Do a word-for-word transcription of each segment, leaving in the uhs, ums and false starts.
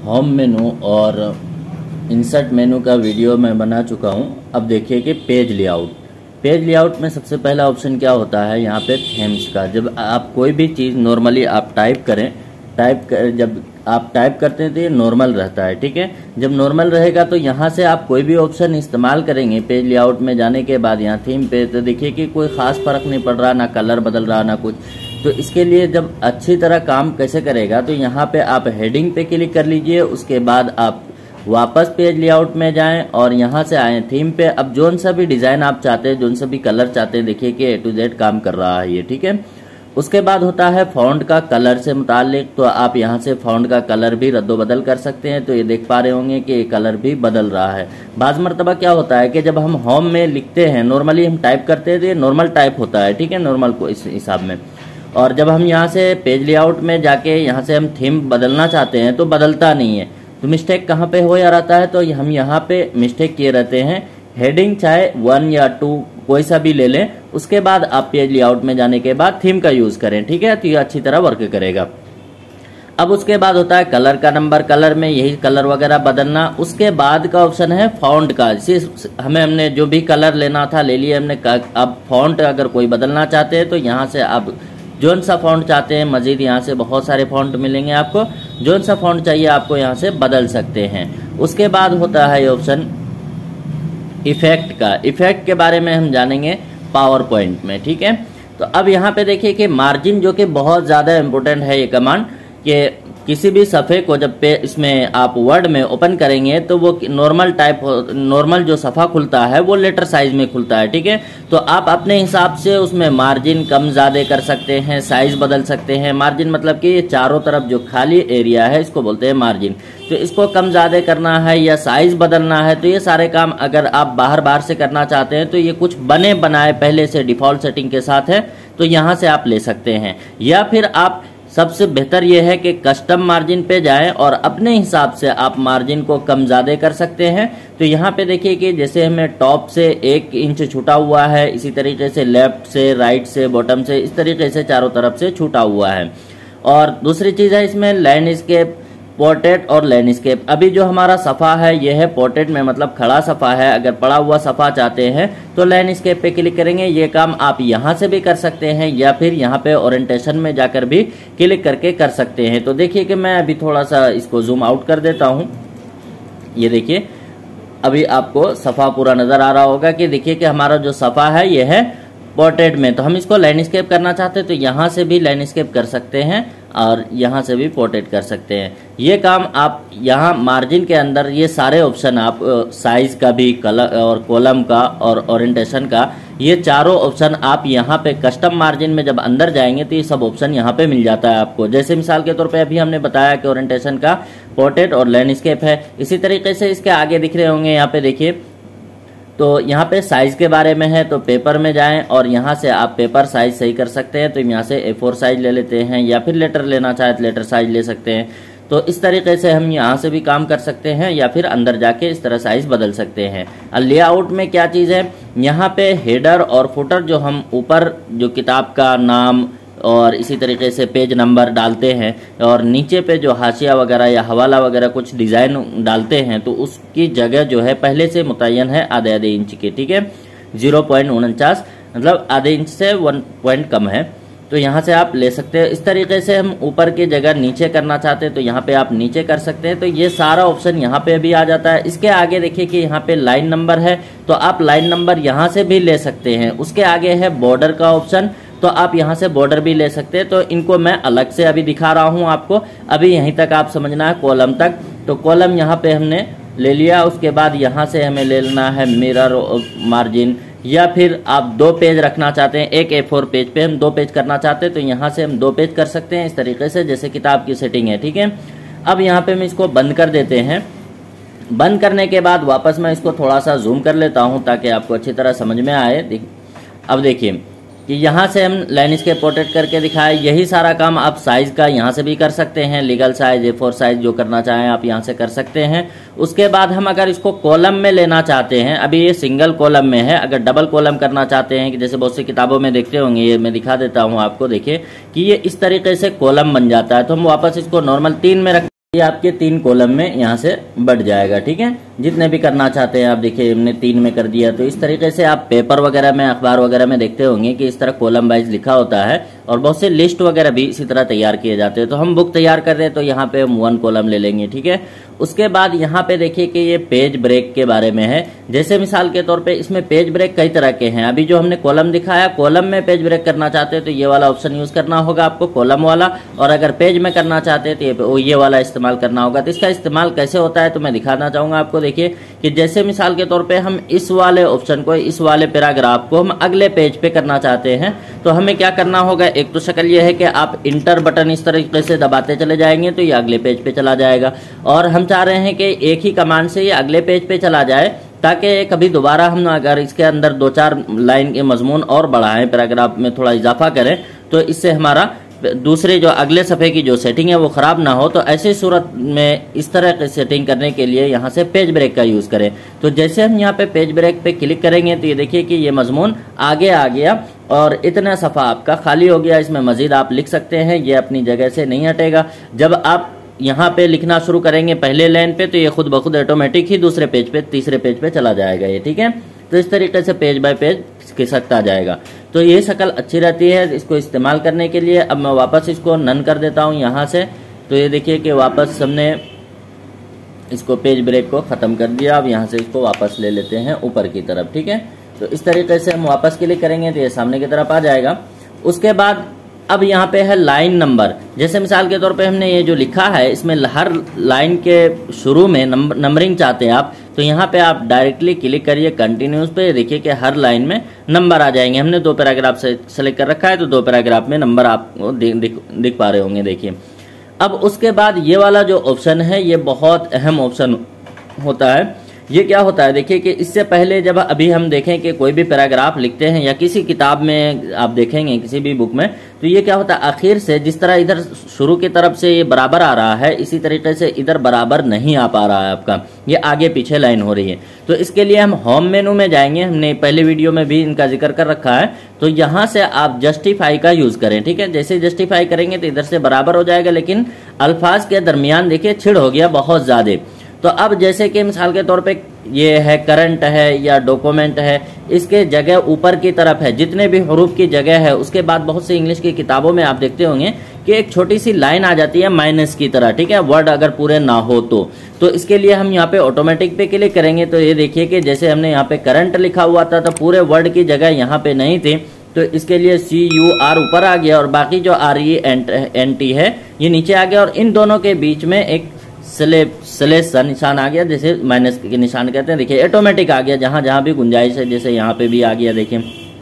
Home मेनू और insert मेनू का video मैं बना चुका हूं। अब देखिए कि पेज लेआउट पेज लेआउट में सबसे पहला ऑप्शन क्या होता है, यहाँ पे थीम्स का। जब आप कोई भी चीज़ नॉर्मली आप टाइप करें टाइप कर जब आप टाइप करते हैं तो ये नॉर्मल रहता है, ठीक है। जब नॉर्मल रहेगा तो यहाँ से आप कोई भी ऑप्शन इस्तेमाल करेंगे पेज लेआउट में जाने के बाद यहाँ थीम पे, तो देखिए कि कोई खास फर्क नहीं पड़ रहा, ना कलर बदल रहा ना कुछ। तो इसके लिए जब अच्छी तरह काम कैसे करेगा, तो यहाँ पे आप हेडिंग पे क्लिक कर लीजिए, उसके बाद आप वापस पेज लेआउट में जाएं और यहाँ से आए थीम पे। अब जोन सा भी डिजाइन आप चाहते हैं, जोन सा भी कलर चाहते हैं, देखिए कि ए टू जेड काम कर रहा है ये, ठीक है। उसके बाद होता है फॉन्ट का कलर से मुतालिक, तो आप यहाँ से फॉन्ट का कलर भी रद्दो बदल कर सकते हैं। तो ये देख पा रहे होंगे कि ये कलर भी बदल रहा है। बाज मरतबा क्या होता है कि जब हम होम में लिखते हैं, नॉर्मली हम टाइप करते हैं तो ये नॉर्मल टाइप होता है, ठीक है, नॉर्मल को इस हिसाब में। और जब हम यहाँ से पेज लेआउट में जाके यहाँ से हम थीम बदलना चाहते हैं तो बदलता नहीं है। तो मिस्टेक कहाँ पे हो जाता है, तो हम यहाँ पे मिस्टेक किए रहते हैं। हेडिंग चाहे वन या टू कोई सा भी ले लें, उसके बाद आप पेज लेआउट में जाने के बाद थीम का यूज करें, ठीक है, तो ये अच्छी तरह वर्क करेगा। अब उसके बाद होता है कलर का नंबर, कलर में यही कलर वगैरह बदलना। उसके बाद का ऑप्शन है फॉन्ट का। हमें हमने जो भी कलर लेना था ले लिया हमने। अब फॉन्ट अगर कोई बदलना चाहते हैं तो यहाँ से आप जोन सा फॉन्ट चाहते हैं, मजीद यहाँ से बहुत सारे फॉन्ट मिलेंगे आपको, जोन सा फॉन्ट चाहिए आपको यहाँ से बदल सकते हैं। उसके बाद होता है ये ऑप्शन इफेक्ट का। इफेक्ट के बारे में हम जानेंगे पावर पॉइंट में, ठीक है। तो अब यहाँ पे देखिए कि मार्जिन, जो कि बहुत ज़्यादा इंपॉर्टेंट है ये कमांड, कि किसी भी सफ़े को जब पे इसमें आप वर्ड में ओपन करेंगे तो वो नॉर्मल टाइप नॉर्मल जो सफ़ा खुलता है वो लेटर साइज में खुलता है, ठीक है। तो आप अपने हिसाब से उसमें मार्जिन कम ज़्यादा कर सकते हैं, साइज बदल सकते हैं। मार्जिन मतलब कि ये चारों तरफ जो खाली एरिया है इसको बोलते हैं मार्जिन। तो इसको कम ज़्यादा करना है या साइज बदलना है, तो ये सारे काम अगर आप बाहर बाहर से करना चाहते हैं तो ये कुछ बने बनाए पहले से डिफ़ॉल्ट सेटिंग के साथ है, तो यहाँ से आप ले सकते हैं। या फिर आप सबसे बेहतर यह है कि कस्टम मार्जिन पे जाएं और अपने हिसाब से आप मार्जिन को कम ज़्यादा कर सकते हैं। तो यहाँ पे देखिए कि जैसे हमें टॉप से एक इंच छूटा हुआ है, इसी तरीके से लेफ्ट से, राइट से, बॉटम से, इस तरीके से चारों तरफ से छूटा हुआ है। और दूसरी चीज़ है इसमें लैंडस्केप, पोर्ट्रेट और लैंडस्केप। अभी जो हमारा सफ़ा है यह है पोर्ट्रेट में, मतलब खड़ा सफ़ा है। अगर पड़ा हुआ सफ़ा चाहते हैं तो लैंडस्केप पे क्लिक करेंगे। ये काम आप यहाँ से भी कर सकते हैं या फिर यहाँ पे ओरिएंटेशन में जाकर भी क्लिक करके कर सकते हैं। तो देखिए कि मैं अभी थोड़ा सा इसको जूम आउट कर देता हूँ। ये देखिए अभी आपको सफ़ा पूरा नज़र आ रहा होगा कि देखिए कि हमारा जो सफ़ा है यह है पोर्ट्रेट में। तो हम इसको लैंडस्केप करना चाहते हैं तो यहाँ से भी लैंडस्केप कर सकते हैं और यहाँ से भी पोर्ट्रेट कर सकते हैं। ये काम आप यहाँ मार्जिन के अंदर ये सारे ऑप्शन आप साइज का भी, कलर और कॉलम का और ओरिएंटेशन का, ये चारों ऑप्शन आप यहाँ पे कस्टम मार्जिन में जब अंदर जाएंगे तो ये सब ऑप्शन यहाँ पे मिल जाता है आपको। जैसे मिसाल के तौर पे अभी हमने बताया कि ओरिएंटेशन का पोर्ट्रेट और लैंडस्केप है। इसी तरीके से इसके आगे दिख रहे होंगे, यहाँ पे देखिए, तो यहाँ पे साइज के बारे में है। तो पेपर में जाएं और यहाँ से आप पेपर साइज सही कर सकते हैं। तो यहाँ से ए फोर साइज ले लेते हैं या फिर लेटर लेना चाहे तो लेटर साइज ले सकते हैं। तो इस तरीके से हम यहाँ से भी काम कर सकते हैं या फिर अंदर जाके इस तरह साइज बदल सकते हैं। और लेआउट में क्या चीज़ है, यहाँ पे हेडर और फुटर, जो हम ऊपर जो किताब का नाम और इसी तरीके से पेज नंबर डालते हैं और नीचे पे जो हाशिया वगैरह या हवाला वगैरह कुछ डिज़ाइन डालते हैं, तो उसकी जगह जो है पहले से मुतय्यन है आधे आधे इंच की, ठीक है, जीरो पॉइंट उनचास, मतलब आधे इंच से वन पॉइंट कम है। तो यहाँ से आप ले सकते हैं। इस तरीके से हम ऊपर की जगह नीचे करना चाहते हैं तो यहाँ पे आप नीचे कर सकते हैं। तो ये सारा ऑप्शन यहाँ पे भी आ जाता है। इसके आगे देखिए कि यहाँ पे लाइन नंबर है, तो आप लाइन नंबर यहाँ से भी ले सकते हैं। उसके आगे है बॉर्डर का ऑप्शन, तो आप यहाँ से बॉर्डर भी ले सकते हैं। तो इनको मैं अलग से अभी दिखा रहा हूँ आपको, अभी यहीं तक आप समझना है, कॉलम तक। तो कॉलम यहाँ पे हमने ले लिया। उसके बाद यहाँ से हमें ले लेना है मिरर मार्जिन, या फिर आप दो पेज रखना चाहते हैं, एक ए फोर पेज पे हम दो पेज करना चाहते हैं तो यहाँ से हम दो पेज कर सकते हैं, इस तरीके से जैसे किताब की सेटिंग है, ठीक है। अब यहाँ पे हम इसको बंद कर देते हैं। बंद करने के बाद वापस मैं इसको थोड़ा सा जूम कर लेता हूँ ताकि आपको अच्छी तरह समझ में आए। अब देखिए कि यहाँ से हम लैंडस्केप पोर्ट्रेट करके दिखाए। यही सारा काम आप साइज़ का यहाँ से भी कर सकते हैं, legal size, A four size जो करना चाहें आप यहाँ से कर सकते हैं। उसके बाद हम अगर इसको कॉलम में लेना चाहते हैं, अभी ये सिंगल कॉलम में है, अगर डबल कॉलम करना चाहते हैं कि जैसे बहुत सी किताबों में देखते होंगे, ये मैं दिखा देता हूँ आपको, देखिए कि ये इस तरीके से कॉलम बन जाता है। तो हम वापस इसको नॉर्मल तीन में रख ये आपके तीन कॉलम में यहाँ से बढ़ जाएगा। ठीक है, जितने भी करना चाहते हैं आप, देखिए हमने तीन में कर दिया। तो इस तरीके से आप पेपर वगैरह में, अखबार वगैरह में देखते होंगे कि इस तरह कॉलम वाइज लिखा होता है, और बहुत से लिस्ट वगैरह भी इसी तरह तैयार किए जाते हैं। तो हम बुक तैयार कर रहे हैं तो यहाँ पे हम वन कॉलम ले लेंगे। ठीक है, उसके बाद यहाँ पे देखिए कि ये पेज ब्रेक के बारे में है। जैसे मिसाल के तौर पे इसमें पेज ब्रेक कई तरह के हैं। अभी जो हमने कॉलम दिखाया, कॉलम में पेज ब्रेक करना चाहते हैं तो ये वाला ऑप्शन यूज करना होगा आपको, कॉलम वाला। और अगर पेज में करना चाहते हैं तो ये, ये वाला इस्तेमाल करना होगा। तो इसका इस्तेमाल कैसे होता है तो मैं दिखाना चाहूंगा आपको। देखिए कि जैसे मिसाल के तौर पे हम इस वाले ऑप्शन को, इस वाले पैराग्राफ को हम अगले पेज पे करना चाहते हैं तो हमें क्या करना होगा। एक तो शक्ल ये है कि आप इंटर बटन इस तरीके से दबाते चले जाएंगे तो ये अगले पेज पे चला जाएगा। और हम चाह रहे हैं कि एक ही कमांड से ये अगले पेज पे चला जाए, ताकि कभी दोबारा हम अगर इसके अंदर दो चार लाइन के मजमून और बढ़ाएं, पैराग्राफ में थोड़ा इजाफा करें, तो इससे हमारा दूसरे जो अगले सफ़े की जो सेटिंग है वो ख़राब ना हो। तो ऐसी सूरत में इस तरह की सेटिंग करने के लिए यहाँ से पेज ब्रेक का यूज़ करें। तो जैसे हम यहाँ पे पेज ब्रेक पे क्लिक करेंगे तो ये देखिए कि ये मजमून आगे आ गया और इतना सफ़ा आपका खाली हो गया। इसमें मज़ीद आप लिख सकते हैं, ये अपनी जगह से नहीं हटेगा। जब आप यहाँ पे लिखना शुरू करेंगे पहले लाइन पे तो ये खुद ब खुद ऑटोमेटिक ही दूसरे पेज पे, तीसरे पेज पे चला जाएगा ये। ठीक है, तो इस तरीके से पेज बाय पेज खिसकता जाएगा। तो ये शक्ल अच्छी रहती है इसको इस्तेमाल करने के लिए। अब मैं वापस इसको नन कर देता हूँ यहाँ से। तो ये देखिए कि वापस हमने इसको पेज ब्रेक को ख़त्म कर दिया। अब यहाँ से इसको वापस ले लेते हैं ऊपर की तरफ। ठीक है, तो इस तरीके से हम वापस क्लिक करेंगे तो ये सामने की तरफ आ जाएगा। उसके बाद अब यहाँ पे है लाइन नंबर। जैसे मिसाल के तौर पे हमने ये जो लिखा है, इसमें हर लाइन के शुरू में नंबर नंबरिंग चाहते हैं आप, तो यहाँ पे आप डायरेक्टली क्लिक करिए कंटिन्यूस पे। देखिए कि हर लाइन में नंबर आ जाएंगे। हमने दो पैराग्राफ से सेलेक्ट कर रखा है तो दो पैराग्राफ में नंबर आपको दिख, दिख, दिख पा रहे होंगे। देखिए अब उसके बाद ये वाला जो ऑप्शन है ये बहुत अहम ऑप्शन होता है। ये क्या होता है, देखिए कि इससे पहले जब अभी हम देखें कि कोई भी पैराग्राफ लिखते हैं या किसी किताब में आप देखेंगे किसी भी बुक में, तो ये क्या होता है आखिर से जिस तरह इधर शुरू की तरफ से ये बराबर आ रहा है, इसी तरीके से इधर बराबर नहीं आ पा रहा है आपका, ये आगे पीछे लाइन हो रही है। तो इसके लिए हम होम मेनू में जाएंगे। हमने पहले वीडियो में भी इनका जिक्र कर रखा है। तो यहाँ से आप जस्टिफाई का यूज करें। ठीक है, जैसे जस्टिफाई करेंगे तो इधर से बराबर हो जाएगा, लेकिन अल्फाज के दरमियान देखिए छिड़ हो गया बहुत ज्यादा। तो अब जैसे कि मिसाल के तौर पे ये है करंट है या डॉक्यूमेंट है, इसके जगह ऊपर की तरफ है जितने भी हरूफ की जगह है, उसके बाद बहुत सी इंग्लिश की किताबों में आप देखते होंगे कि एक छोटी सी लाइन आ जाती है माइनस की तरह। ठीक है, वर्ड अगर पूरे ना हो तो तो इसके लिए हम यहाँ पे ऑटोमेटिक पे क्लिक करेंगे। तो ये देखिए कि जैसे हमने यहाँ पे करंट लिखा हुआ था तो पूरे वर्ड की जगह यहाँ पे नहीं थी, तो इसके लिए सी यू आर ऊपर आ गया और बाकी जो आर ई एन टी है ये नीचे आ गया, और इन दोनों के बीच में एक स्लेब स्लेश सा निशान आ गया, जैसे माइनस के निशान कहते हैं। देखिए ऑटोमेटिक आ गया जहां जहां भी गुंजाइश है, जैसे यहाँ पे भी आ गया। देखिए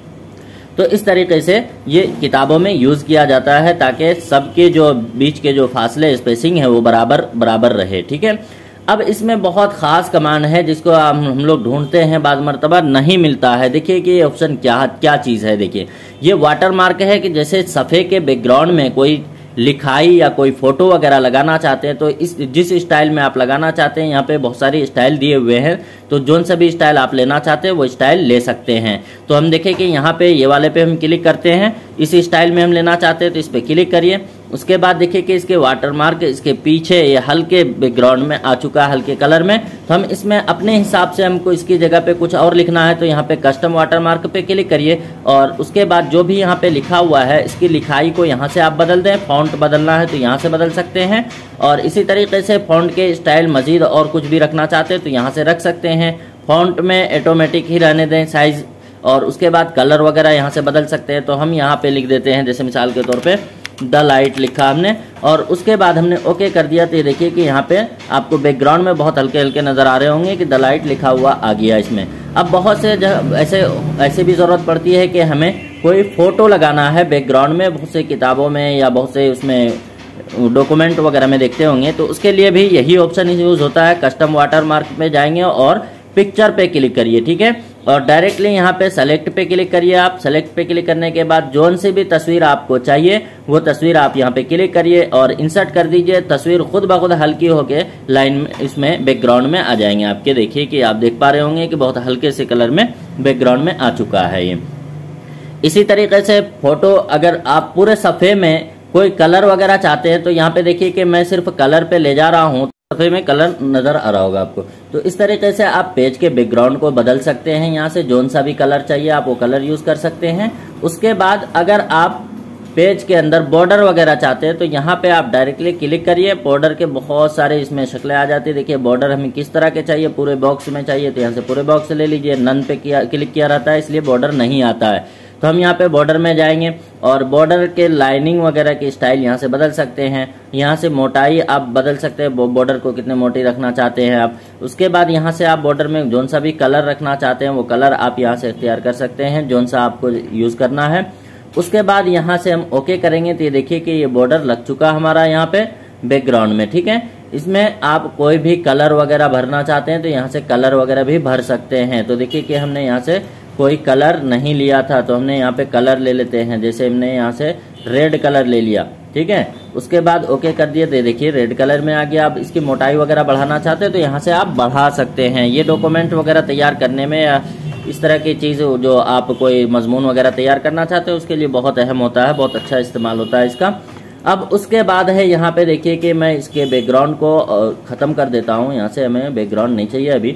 तो इस तरीके से ये किताबों में यूज किया जाता है ताकि सबके जो बीच के जो फासले स्पेसिंग है वो बराबर बराबर रहे। ठीक है, अब इसमें बहुत खास कमांड है जिसको हम लोग ढूंढते हैं, बाद मरतबा नहीं मिलता है। देखिए कि ये ऑप्शन क्या क्या चीज़ है। देखिए ये वाटर मार्क है कि जैसे सफ़े के बैकग्राउंड में कोई लिखाई या कोई फोटो वगैरह लगाना चाहते हैं तो इस जिस स्टाइल में आप लगाना चाहते हैं, यहाँ पे बहुत सारी स्टाइल दिए हुए हैं, तो जोन सा भी स्टाइल आप लेना चाहते हैं वो स्टाइल ले सकते हैं। तो हम देखें कि यहाँ पे ये वाले पे हम क्लिक करते हैं, इस स्टाइल में हम लेना चाहते हैं तो इस पे क्लिक करिए। उसके बाद देखिए कि इसके वाटरमार्क इसके पीछे ये हल्के बैकग्राउंड में आ चुका है, हल्के कलर में। तो हम इसमें अपने हिसाब से हमको इसकी जगह पे कुछ और लिखना है तो यहाँ पे कस्टम वाटरमार्क पे क्लिक करिए, और उसके बाद जो भी यहाँ पे लिखा हुआ है इसकी लिखाई को यहाँ से आप बदल दें। फॉन्ट बदलना है तो यहाँ से बदल सकते हैं, और इसी तरीके से फॉन्ट के स्टाइल मजीद और कुछ भी रखना चाहते हैं तो यहाँ से रख सकते हैं। फॉन्ट में ऑटोमेटिक ही रहने दें साइज, और उसके बाद कलर वगैरह यहाँ से बदल सकते हैं। तो हम यहाँ पे लिख देते हैं, जैसे मिसाल के तौर पे द लाइट लिखा हमने, और उसके बाद हमने ओके कर दिया। तो ये देखिए कि यहाँ पे आपको बैकग्राउंड में बहुत हल्के हल्के नज़र आ रहे होंगे कि द लाइट लिखा हुआ आ गया इसमें। अब बहुत से ऐसे ऐसे भी ज़रूरत पड़ती है कि हमें कोई फ़ोटो लगाना है बैकग्राउंड में, बहुत से किताबों में या बहुत से उसमें डॉक्यूमेंट वगैरह में देखते होंगे, तो उसके लिए भी यही ऑप्शन यूज़ होता है। कस्टम वाटर मार्क में जाएंगे और पिक्चर पे क्लिक करिए। ठीक है, और डायरेक्टली यहाँ पे सेलेक्ट पे क्लिक करिए। आप सेलेक्ट पे क्लिक करने के बाद जोन से भी तस्वीर आपको चाहिए वो तस्वीर आप यहाँ पे क्लिक करिए और इंसर्ट कर दीजिए। तस्वीर खुद ब खुद हल्की होके लाइन में इसमें बैकग्राउंड में आ जाएंगे आपके। देखिए कि आप देख पा रहे होंगे कि बहुत हल्के से कलर में बैकग्राउंड में आ चुका है ये। इसी तरीके से फोटो अगर आप पूरे सफ़े में कोई कलर वगैरह चाहते हैं तो यहाँ पे देखिए कि मैं सिर्फ कलर पे ले जा रहा हूँ, सफ़े में कलर नज़र आ रहा होगा आपको। तो इस तरीके से आप पेज के बैकग्राउंड को बदल सकते हैं। यहाँ से जोन सा भी कलर चाहिए आप वो कलर यूज़ कर सकते हैं। उसके बाद अगर आप पेज के अंदर बॉर्डर वगैरह चाहते हैं तो यहाँ पे आप डायरेक्टली क्लिक करिए। बॉर्डर के बहुत सारे इसमें शक्लें आ जाती है। देखिए बॉर्डर हमें किस तरह के चाहिए, पूरे बॉक्स में चाहिए तो यहाँ से पूरे बॉक्स ले लीजिए। नन पे किया क्लिक किया रहता है इसलिए बॉर्डर नहीं आता है। तो हम यहाँ पे बॉर्डर में जाएंगे और बॉर्डर के लाइनिंग वगैरह की स्टाइल यहाँ से बदल सकते हैं। यहाँ से मोटाई आप बदल सकते हैं, बॉर्डर को कितने मोटी रखना चाहते हैं आप। उसके बाद यहाँ से आप बॉर्डर में जोन सा भी कलर रखना चाहते हैं वो कलर आप यहाँ से इख्तियार कर सकते हैं, जोन सा आपको यूज़ करना है। उसके बाद यहाँ से हम ओके करेंगे तो ये देखिए कि ये बॉर्डर लग चुका हमारा यहाँ पे बैकग्राउंड में, ठीक है। इसमें आप कोई भी कलर वगैरह भरना चाहते हैं तो यहाँ से कलर वगैरह भी भर सकते हैं। तो देखिए कि हमने यहाँ से कोई कलर नहीं लिया था तो हमने यहाँ पे कलर ले लेते हैं। जैसे हमने यहाँ से रेड कलर ले लिया, ठीक है। उसके बाद ओके कर दिए तो देखिए रेड कलर में आ गया। आप इसकी मोटाई वगैरह बढ़ाना चाहते हैं तो यहाँ से आप बढ़ा सकते हैं। ये डॉक्यूमेंट वगैरह तैयार करने में या इस तरह की चीज़ जो आप कोई मजमून वगैरह तैयार करना चाहते हैं उसके लिए बहुत अहम होता है, बहुत अच्छा इस्तेमाल होता है इसका। अब उसके बाद है यहाँ पे देखिए कि मैं इसके बैकग्राउंड को ख़त्म कर देता हूँ। यहाँ से हमें बैकग्राउंड नहीं चाहिए अभी।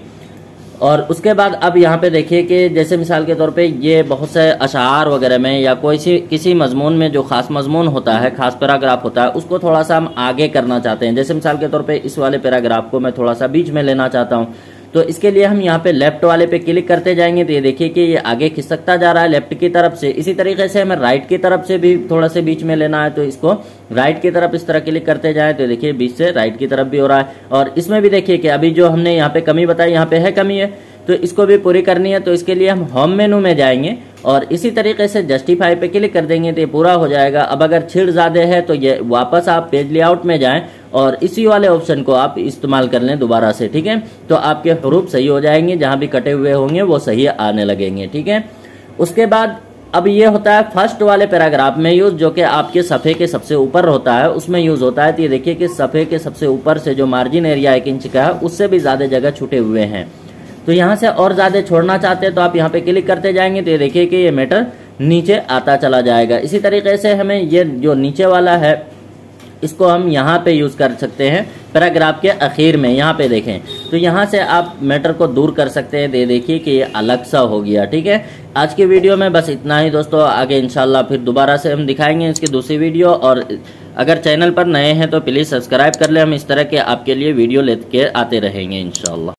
और उसके बाद अब यहाँ पे देखिए कि जैसे मिसाल के तौर पे ये बहुत से अशार वगैरह में या कोई सी किसी मजमून में जो खास मजमून होता है, खास पैराग्राफ होता है, उसको थोड़ा सा हम आगे करना चाहते हैं। जैसे मिसाल के तौर पे इस वाले पैराग्राफ को मैं थोड़ा सा बीच में लेना चाहता हूँ तो इसके लिए हम यहाँ पे लेफ्ट वाले पे क्लिक करते जाएंगे तो ये देखिए कि ये आगे खिसकता जा रहा है लेफ्ट की तरफ से। इसी तरीके से हमें राइट की तरफ से भी थोड़ा से बीच में लेना है तो इसको राइट की तरफ इस तरह क्लिक करते जाएं तो देखिए बीच से राइट की तरफ भी हो रहा है। और इसमें भी देखिए कि अभी जो हमने यहाँ पे कमी बताई यहाँ पे है कमी है तो इसको भी पूरी करनी है। तो इसके लिए हम होम मेनू में जाएंगे और इसी तरीके से जस्टिफाई पे क्लिक कर देंगे तो ये पूरा हो जाएगा। अब अगर छिड़ ज़्यादा है तो ये वापस आप पेज लेआउट में जाएं और इसी वाले ऑप्शन को आप इस्तेमाल कर लें दोबारा से, ठीक है। तो आपके हरूफ सही हो जाएंगे, जहाँ भी कटे हुए होंगे वो सही आने लगेंगे, ठीक है। उसके बाद अब ये होता है फर्स्ट वाले पैराग्राफ में यूज, जो कि आपके सफ़े के सबसे ऊपर होता है, उसमें यूज होता है। तो ये देखिए कि सफ़े के सबसे ऊपर से जो मार्जिन एरिया एक इंच का है उससे भी ज़्यादा जगह छूटे हुए हैं। तो यहाँ से और ज़्यादा छोड़ना चाहते हैं तो आप यहाँ पे क्लिक करते जाएंगे तो ये देखिए कि ये मैटर नीचे आता चला जाएगा। इसी तरीके से हमें ये जो नीचे वाला है इसको हम यहाँ पे यूज़ कर सकते हैं पैराग्राफ के आखिर में। यहाँ पे देखें तो यहाँ से आप मैटर को दूर कर सकते हैं। दे देखिए कि ये अलग सा हो गया, ठीक है। आज की वीडियो में बस इतना ही दोस्तों। आगे इंशाल्लाह फिर दोबारा से हम दिखाएंगे इसकी दूसरी वीडियो। और अगर चैनल पर नए हैं तो प्लीज़ सब्सक्राइब कर ले, हम इस तरह के आपके लिए वीडियो लेके आते रहेंगे इंशाल्लाह।